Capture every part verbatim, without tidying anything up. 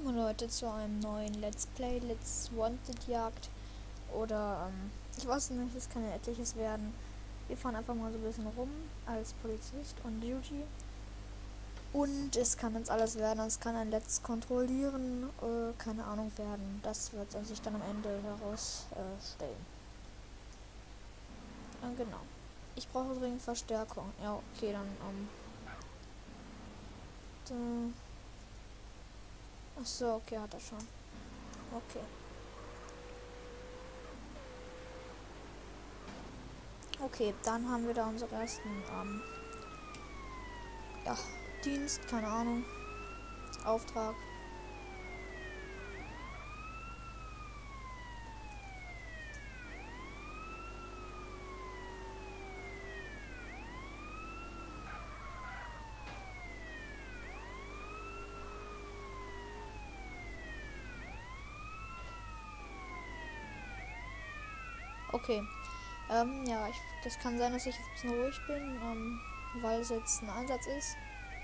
willkommen Leute zu einem neuen Let's Play, Let's Wanted Jagd oder ähm, ich weiß nicht, es kann ja etliches werden. Wir fahren einfach mal so ein bisschen rum als Polizist on Duty und es kann jetzt alles werden, es kann ein Let's kontrollieren, äh, keine Ahnung werden. Das wird sich dann am Ende herausstellen. Äh, genau. Ich brauche dringend Verstärkung. Ja, okay, dann ähm, da, ach so, okay, hat er schon. Okay. Okay, dann haben wir da unseren ersten ähm, ja, Dienst, keine Ahnung, Auftrag. Okay, ähm, ja, ich, das kann sein, dass ich ein bisschen ruhig bin, ähm, weil es jetzt ein Einsatz ist.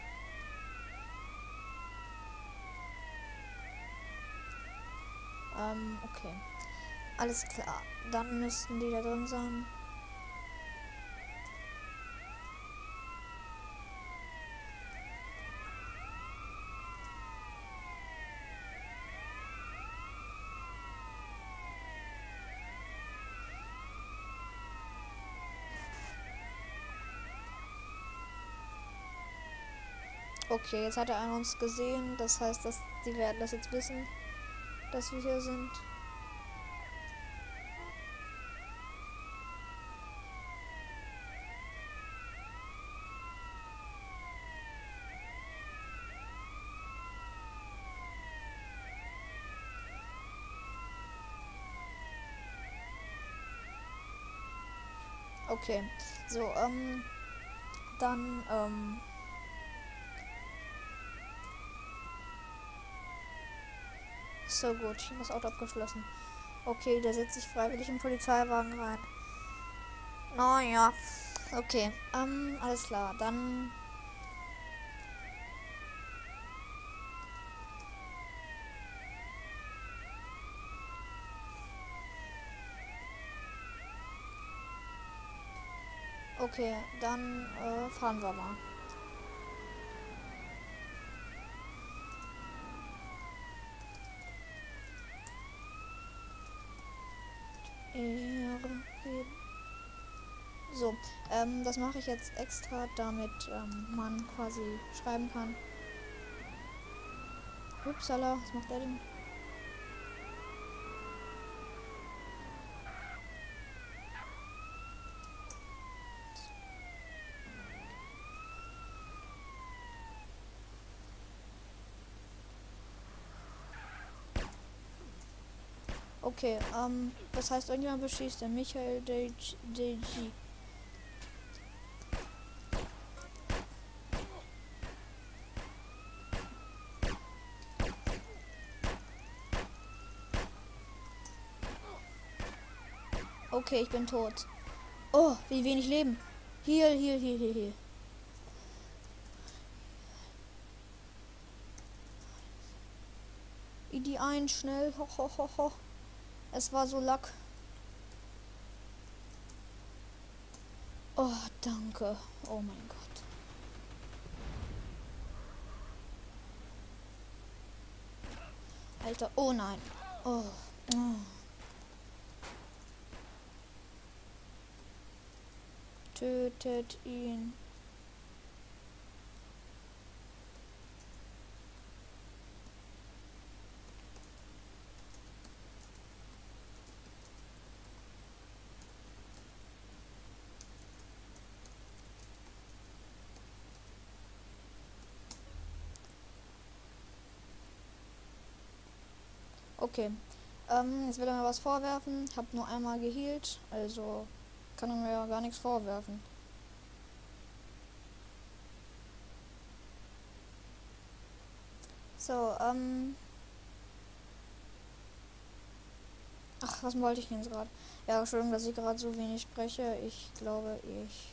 Ähm, okay, alles klar, dann müssten die da drin sein. Okay, jetzt hat er an uns gesehen, das heißt, dass die werden das jetzt wissen, dass wir hier sind. Okay, so, ähm, dann, ähm, so gut, ich habe das Auto abgeschlossen. Okay, der setzt sich freiwillig im Polizeiwagen rein. Naja, okay, ähm, alles klar, dann okay, dann äh, fahren wir mal. Ehre geben. So, ähm, das mache ich jetzt extra, damit ähm, man quasi schreiben kann. Upsala, was macht er denn? Okay, ähm, das heißt, irgendjemand beschießt den Michael D G. Okay, ich bin tot. Oh, wie wenig Leben. Hier, hier, hier, hier, hier. Die ein, schnell. Ho, ho, ho, ho. Es war so Lack. Oh, danke. Oh mein Gott. Alter, oh nein. Oh. Oh. Tötet ihn. Okay. Ähm, jetzt will er mir was vorwerfen. Ich habe nur einmal geheilt, also kann er mir ja gar nichts vorwerfen. So, ähm. Ach, was wollte ich denn jetzt gerade? Ja, Entschuldigung, dass ich gerade so wenig spreche. Ich glaube, ich.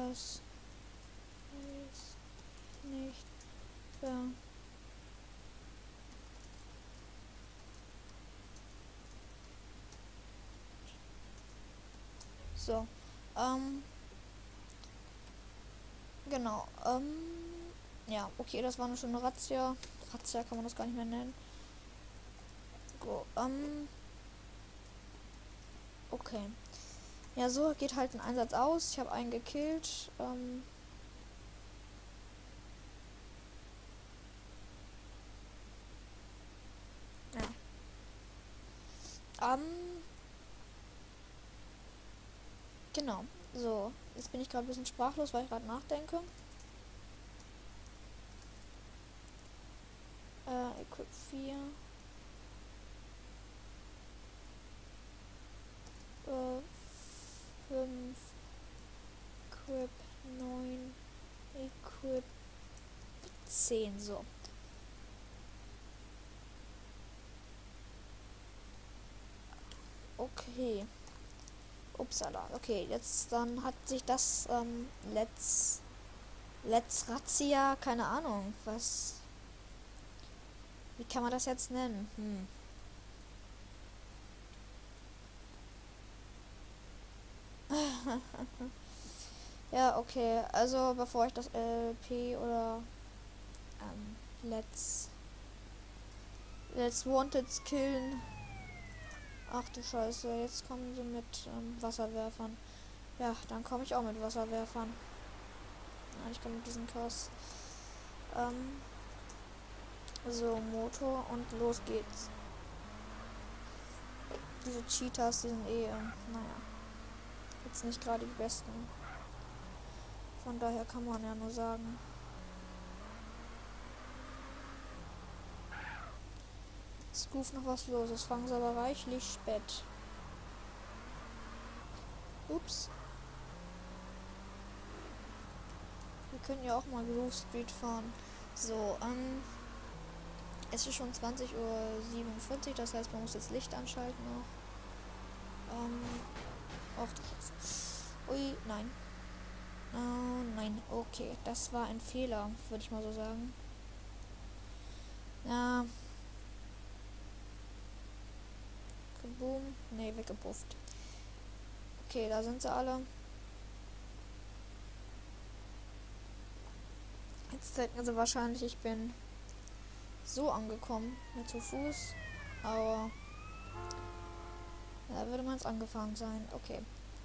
Das ist nicht fair. So, ähm, genau, ähm, ja, okay, das war eine schöne Razzia. Razzia kann man das gar nicht mehr nennen. Go, ähm, okay. Ja, so geht halt ein Einsatz aus. Ich habe einen gekillt, ähm, ja. Ähm, genau, so, jetzt bin ich gerade ein bisschen sprachlos, weil ich gerade nachdenke. Äh, Equip vier. Äh, fünf. Equip neun. Equip zehn, so. Okay. Upsala. Okay, jetzt dann hat sich das, ähm, Let's... Let's Razzia, keine Ahnung, was... Wie kann man das jetzt nennen? Hm. Ja, okay. Also bevor ich das L P oder ähm, Let's Let's Wanted killen. Ach du Scheiße, jetzt kommen sie mit ähm, Wasserwerfern. Ja, dann komme ich auch mit Wasserwerfern. Nein, ich komme mit diesem Chaos. Ähm, so, Motor und los geht's. Diese Cheetahs, die sind eh, ähm, naja, jetzt nicht gerade die besten. Von daher kann man ja nur sagen. Es ruft noch was los, es fangen sie aber reichlich spät. Ups. Wir können ja auch mal Groove Street fahren. So, ähm, es ist schon zwanzig Uhr siebenundvierzig, das heißt, man muss jetzt Licht anschalten noch. Ähm, ach du Scheiße. Ui, nein. Oh, nein, okay, das war ein Fehler, würde ich mal so sagen. Ja. Kaboom. Ne, weggepufft. Okay, da sind sie alle. Jetzt denken sie wahrscheinlich, ich bin so angekommen mit zu Fuß. Aber da würde man es angefangen sein. Okay.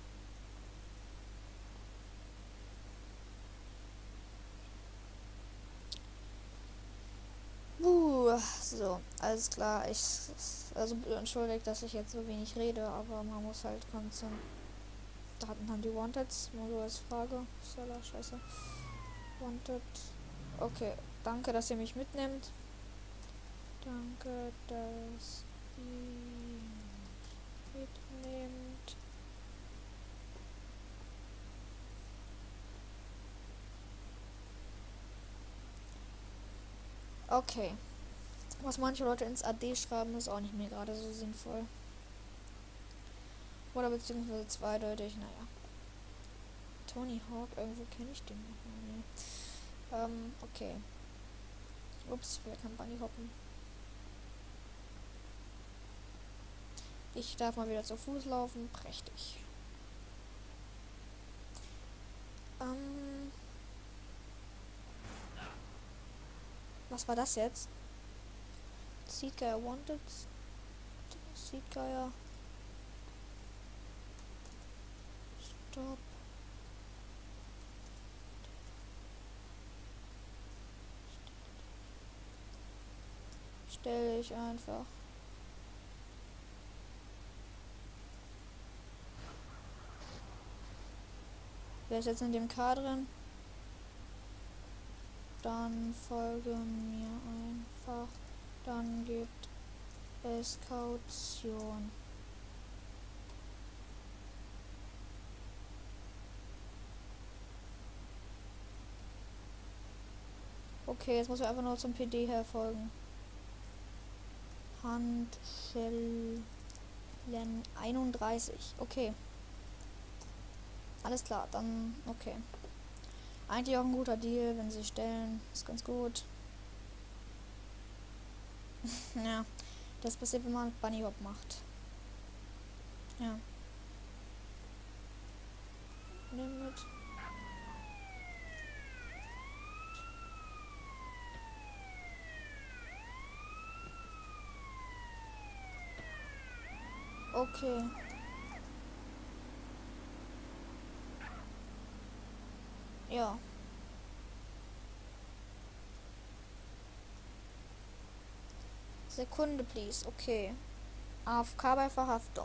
Uh, so, alles klar. Ich, also entschuldigt, dass ich jetzt so wenig rede, aber man muss halt konzentrieren. Da hatten dann die Wanteds, nur so als Frage. Salah, scheiße. Wanted. Okay, danke, dass ihr mich mitnimmt. Danke, dass ihr mich mitnimmt. Okay. Was manche Leute ins A D schreiben, ist auch nicht mehr gerade so sinnvoll. Oder beziehungsweise zweideutig, naja. Tony Hawk, irgendwo kenne ich den noch. Nee. Ähm, okay. Ups, wer kann Bunny hoppen? Ich darf mal wieder zu Fuß laufen. Prächtig. Ähm. Was war das jetzt? Seedgeier Wanted. Seedgeier. Stopp. Stell ich einfach. Wer ist jetzt in dem K drin? Dann folge mir einfach. Dann gibt es Kaution. Okay, jetzt muss er einfach nur zum P D herfolgen. Handschellen einunddreißig. Okay. Alles klar, dann okay. Eigentlich auch ein guter Deal, wenn sie stellen. Ist ganz gut. Ja, das passiert, wenn man Bunny Hop macht. Ja. Nimm mit. Okay. Ja. Sekunde, please. Okay. A F K bei Verhaftung.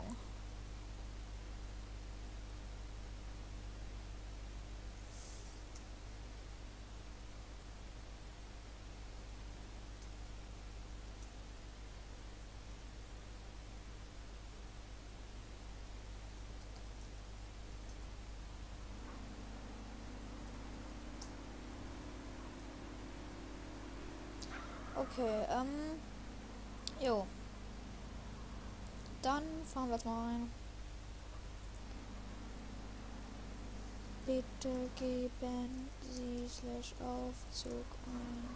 Okay, ähm. Jo. Dann fahren wir jetzt mal rein. Bitte geben Sie slash Aufzug ein.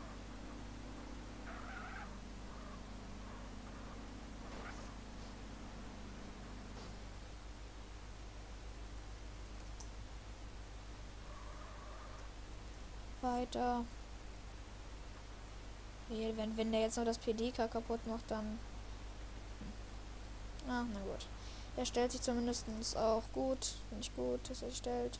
Weiter. Okay, wenn, wenn der jetzt noch das P D K kaputt macht, dann... Ah, na gut. Er stellt sich zumindest auch gut. Finde ich gut, dass er stellt.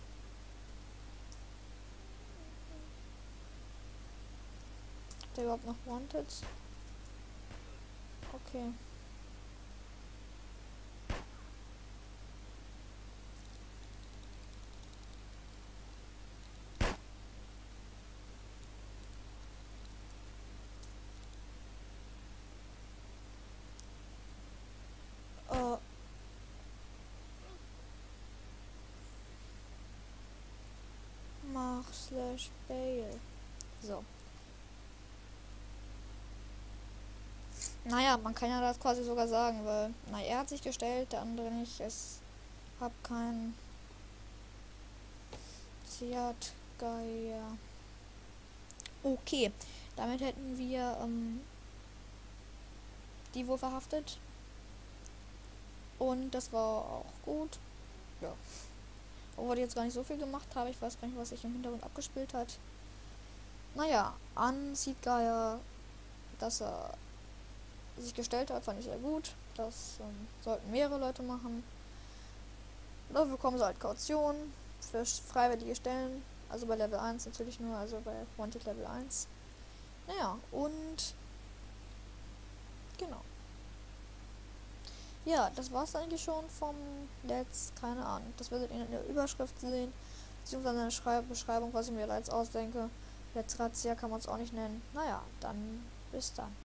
Ist der überhaupt noch Wanted? Okay. Oh. Mach slash bail. So. Naja, man kann ja das quasi sogar sagen, weil, na, er hat sich gestellt, der andere nicht. Es hab keinen Fiat Geier. Okay, damit hätten wir ähm, die wohl verhaftet. Und das war auch gut. Ja. Obwohl ich jetzt gar nicht so viel gemacht habe. Ich weiß gar nicht, was sich im Hintergrund abgespielt hat. Naja, an sieht Geier, dass er sich gestellt hat, fand ich sehr gut. Das ähm, sollten mehrere Leute machen. Dafür bekommen sie halt Kaution für freiwillige Stellen. Also bei Level eins natürlich nur, also bei Wanted Level eins. Naja, und genau. Ja, das war's eigentlich schon vom Let's, keine Ahnung. Das werdet ihr in der Überschrift sehen, beziehungsweise in der Schreib Beschreibung, was ich mir da jetzt ausdenke. Let's Razzia kann man es auch nicht nennen. Naja, dann bis dann.